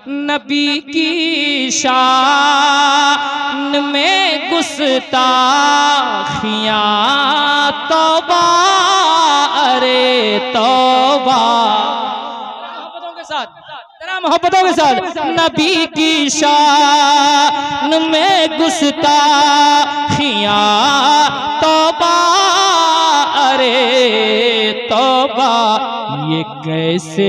नबी की शान में गुस्ताखियाँ तौबा अरे तौबा। मोहब्बतों के साथ, तेरा मोहब्बतों के साथ। नबी की शान में गुस्ताखियाँ तौबा अरे तौबा। ये कैसे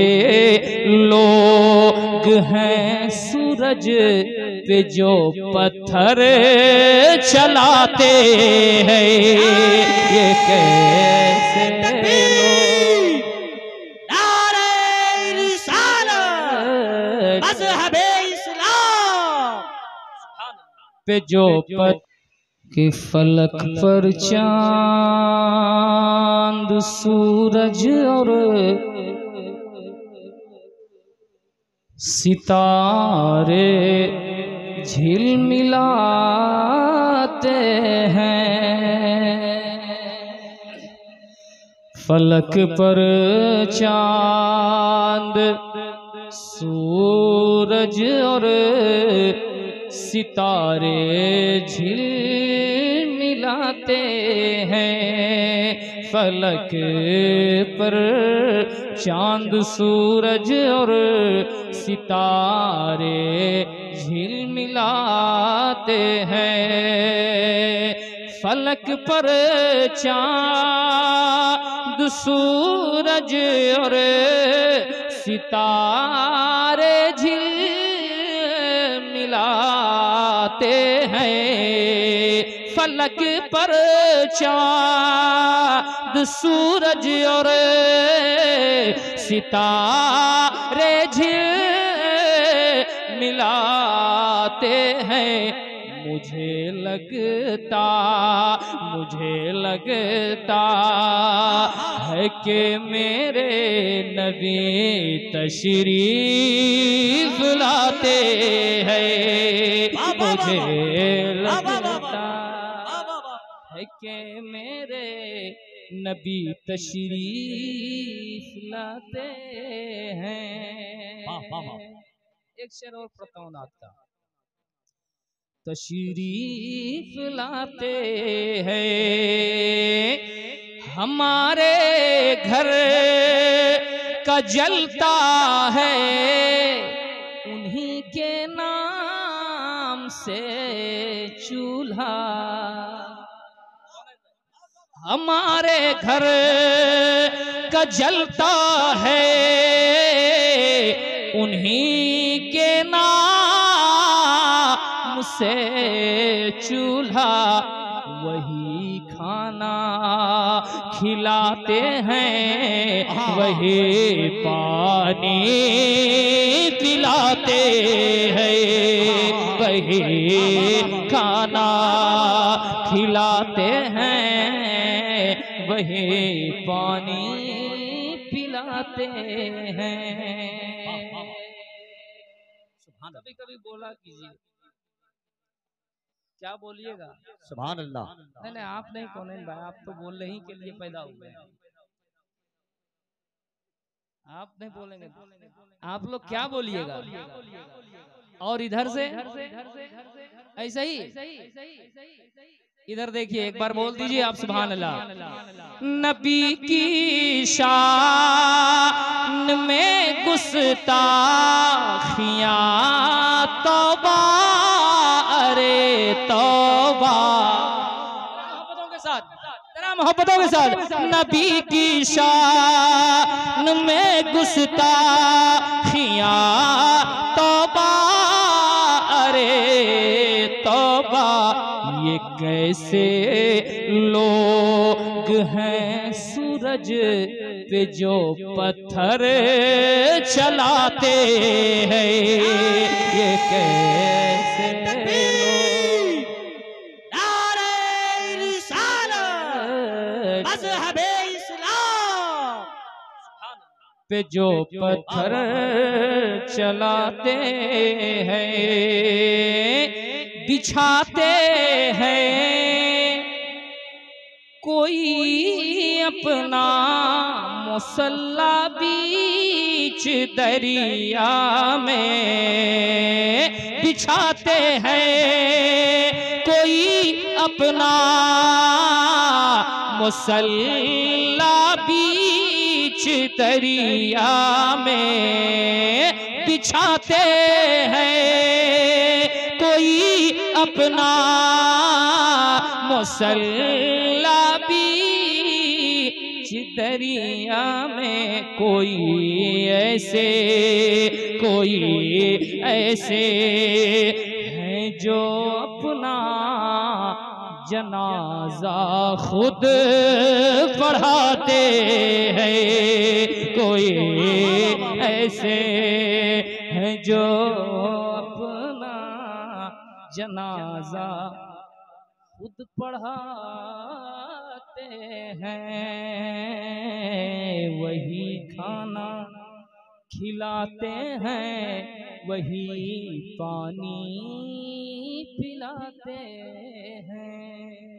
लोग हैं सूरज पे जो पत्थर चलाते हैं, ये कैसे लोग नारे रिसालत मज़हबे इस्लाम पे जो के फलक पर चांद सूरज और सितारे झिलमिलाते हैं। फलक पर चांद सूरज और सितारे झिलमिलाते हैं। फलक पर चांद सूरज और सितारे झिलमिलाते हैं। फलक पर चांद सूरज और सितारे झिलमिलाते हैं। फलक पर चांद सूरज और सितारे झिलमिलाते हैं। मुझे लगता है कि मेरे नबी तशरीफ लाते हैं। मुझे लगता है कि मेरे नबी तशरीफ लाते हैं। एक शेर और पढ़ता हूँ नात का। तशरीफ लाते हैं हमारे घर का जलता है उन्हीं के नाम से चूल्हा। हमारे घर का जलता है उन्हीं के नाम से चूल्हा। वही खाना खिलाते हैं वही पानी पिलाते हैं। वही खाना खिलाते हैं वही पानी पिलाते हैं। कभी कभी बोला कीजिए, क्या बोलिएगा? सुभान अल्लाह। नहीं आप नहीं कौन भाई, आप तो बोलने ही के लिए पैदा हुए हैं। आप नहीं बोलेंगे, आप लोग क्या बोलिएगा? और इधर से ऐसा ही इधर देखिए, एक बार बोल दीजिए आप सुभान अल्लाह। नबी की शान में गुस्ताखियाँ तौबा अरे तौबा। मोहब्बतों के साथ, तेरा मोहब्बतों के साथ। नबी की शान में गुस्ताखियाँ तौबा अरे तौबा। ये कैसे लोग हैं सूरज पे जो पत्थर चलाते हैं, ये कैसे लोग नारे रिसालत मज़हबे इस्लाम पे जो पत्थर चलाते हैं, बिछाते हैं कोई अपना मुसल्ला बीच दरिया में। बिछाते हैं कोई अपना मुसल्ला बीच दरिया में बिछाते हैं कोई अपना मुसल्ला बीच दरिया में कोई ऐसे हैं जो अपना जनाजा खुद पढ़ाते हैं कोई ऐसे हैं जो अपना जनाजा खुद पढ़ाते हैं वही खाना खिलाते हैं वही पानी पिलाते हैं।